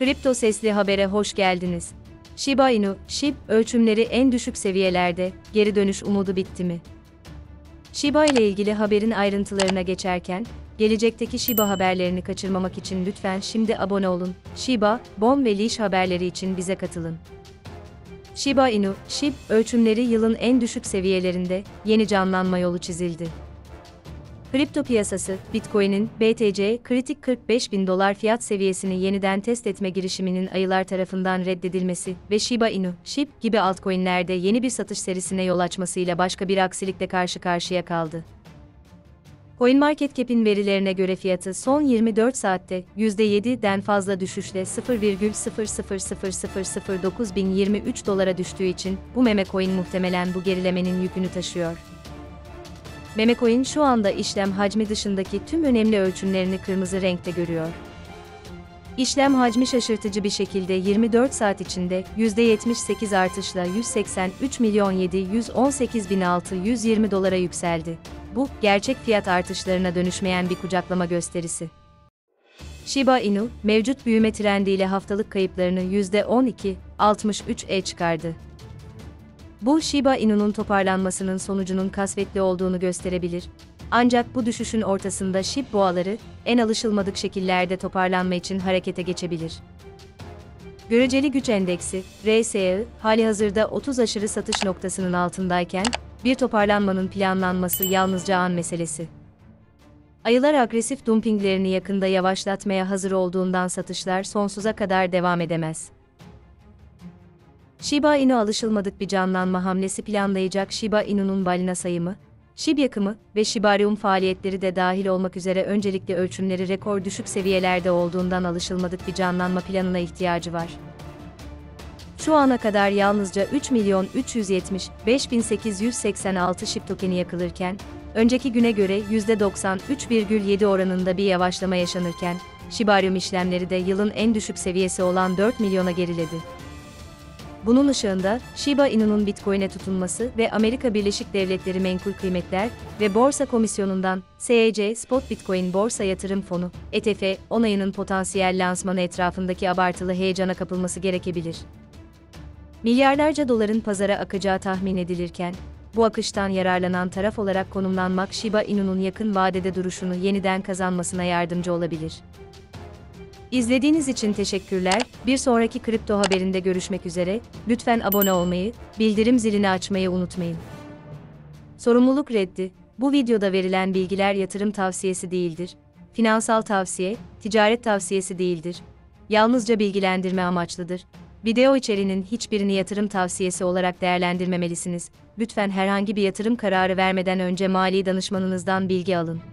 Kripto Sesli Haber'e hoş geldiniz. Shiba Inu, SHIB, ölçümleri en düşük seviyelerde, geri dönüş umudu bitti mi? Shiba ile ilgili haberin ayrıntılarına geçerken, gelecekteki Shiba haberlerini kaçırmamak için lütfen şimdi abone olun. Shiba, BOM ve Leash haberleri için bize katılın. Shiba Inu, SHIB, ölçümleri yılın en düşük seviyelerinde, yeni canlanma yolu çizildi. Kripto piyasası, Bitcoin'in BTC kritik $45.000 fiyat seviyesini yeniden test etme girişiminin ayılar tarafından reddedilmesi ve Shiba Inu, SHIB gibi altcoin'lerde yeni bir satış serisine yol açmasıyla başka bir aksilikle karşı karşıya kaldı. CoinMarketCap'in verilerine göre fiyatı son 24 saatte %7'den fazla düşüşle $0,000009.023 düştüğü için bu meme coin muhtemelen bu gerilemenin yükünü taşıyor. Memecoin şu anda işlem hacmi dışındaki tüm önemli ölçümlerini kırmızı renkte görüyor. İşlem hacmi şaşırtıcı bir şekilde 24 saat içinde %78 artışla $183.718.620 yükseldi. Bu, gerçek fiyat artışlarına dönüşmeyen bir kucaklama gösterisi. Shiba Inu, mevcut büyüme trendiyle haftalık kayıplarını %12.63'e çıkardı. Bu, Shiba Inu'nun toparlanmasının sonucunun kasvetli olduğunu gösterebilir. Ancak bu düşüşün ortasında SHIB boğaları, en alışılmadık şekillerde toparlanma için harekete geçebilir. Göreceli güç endeksi, RSI, halihazırda 30 aşırı satış noktasının altındayken, bir toparlanmanın planlanması yalnızca an meselesi. Ayılar agresif dumpinglerini yakında yavaşlatmaya hazır olduğundan satışlar sonsuza kadar devam edemez. Shiba Inu alışılmadık bir canlanma hamlesi planlayacak. Shiba Inu'nun balina sayımı, SHIB yakımı ve Shibarium faaliyetleri de dahil olmak üzere öncelikle ölçümleri rekor düşük seviyelerde olduğundan alışılmadık bir canlanma planına ihtiyacı var. Şu ana kadar yalnızca 3.375.886 SHIB tokeni yakılırken, önceki güne göre %93,7 oranında bir yavaşlama yaşanırken, Shibarium işlemleri de yılın en düşük seviyesi olan 4 milyona geriledi. Bunun ışığında, Shiba Inu'nun Bitcoin'e tutunması ve Amerika Birleşik Devletleri Menkul Kıymetler ve Borsa Komisyonu'ndan SEC Spot Bitcoin Borsa Yatırım Fonu, ETF, onayının potansiyel lansmanı etrafındaki abartılı heyecana kapılması gerekebilir. Milyarlarca doların pazara akacağı tahmin edilirken, bu akıştan yararlanan taraf olarak konumlanmak Shiba Inu'nun yakın vadede duruşunu yeniden kazanmasına yardımcı olabilir. İzlediğiniz için teşekkürler. Bir sonraki kripto haberinde görüşmek üzere. Lütfen abone olmayı, bildirim zilini açmayı unutmayın. Sorumluluk reddi. Bu videoda verilen bilgiler yatırım tavsiyesi değildir. Finansal tavsiye, ticaret tavsiyesi değildir. Yalnızca bilgilendirme amaçlıdır. Video içeriğinin hiçbirini yatırım tavsiyesi olarak değerlendirmemelisiniz. Lütfen herhangi bir yatırım kararı vermeden önce mali danışmanınızdan bilgi alın.